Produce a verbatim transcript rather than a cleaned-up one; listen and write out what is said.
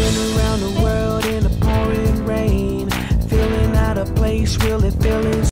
been around the world in the pouring rain, feeling out of place, really feeling